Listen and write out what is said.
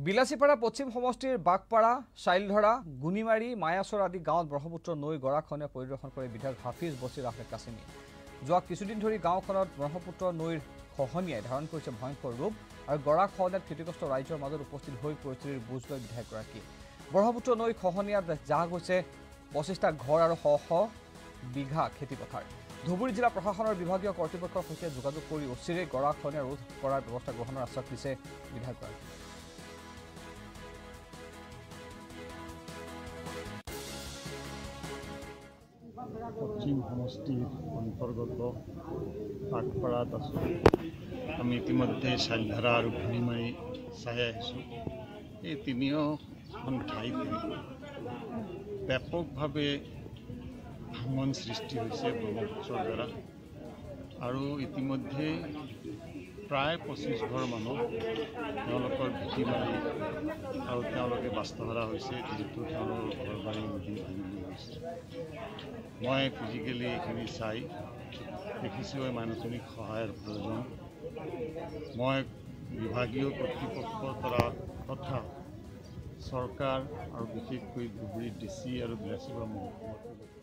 বিলাসীপাৰা পশ্চিম সমষ্টিৰ বাগপাৰা, চাইলধৰা, গুনিমাৰী, মায়াচৰ আদি গাঁৱত ব্ৰহ্মপুত্ৰ নৈ গৰাখহনীয়া পৰিদৰ্শন কৰে বিধায়ক হাফিজ বছিৰ আহমেদ কাছিমি। যোৱা কিছুদিন ধৰি গাঁওখনত ব্ৰহ্মপুত্ৰ নৈৰ খহনীয়াই ধাৰণ কৰিছে ভয়ংকৰ ৰূপ আৰু গৰাখহনীয়াত ক্ষতিগ্ৰস্ত ৰাইজৰ মাজত উপস্থিত হৈ পৰিস্থিতিৰ বুজ লয় বিধায়কগৰাকীয়ে। ব্ৰহ্মপুত্ৰ নৈ খহনীয়াত জাহ গৈছে 25টা ঘৰ আৰু শ শ বিঘা খেতিপথাৰ। ধুবুৰী জিলা প্ৰশাসনৰ বিভাগীয় কৰ্তৃপক্ষৰ সৈতে যোগাযোগ কৰি অচিৰেই গৰাখহনীয়া ৰোধ কৰাৰ ব্যৱস্থা গ্ৰহণৰ আশ্বাস দিছে বিধায়কগৰাকীয়ে। পশ্চিম সমষ্টিৰ অন্তৰ্গত বাগপাৰাত আছোঁ। আমি ইতিমধ্যে চাইলধাৰা আৰু ঘূৰিমাৰি চাই আহিছোঁ। এই তিনিওখন ঠাইত ব্যাপকভাৱে ভাঙন সৃষ্টি হৈছে ব্ৰহ্মপুত্ৰৰ দ্বাৰা আৰু ইতিমধ্যে প্ৰায় 25 ঘৰ মানুহ তেওঁলোকৰ ভেটি মাৰি আৰু তেওঁলোকে বাস্তুহাৰা হৈছে, যিহেতু তেওঁলোকৰ ঘৰ বাৰী নদী ভাঙি হৈছে। মই ফিজিকেলি এইখিনি চাই দেখিছোঁ এই মানুহখিনিক সহায়ৰ প্ৰয়োজন। মই বিভাগীয় কৰ্তৃপক্ষৰ পৰা তথা চৰকাৰ আৰু বিশেষকৈ ধুবুৰী ডিচি আৰু বিলাসীপাৰা মহকুমা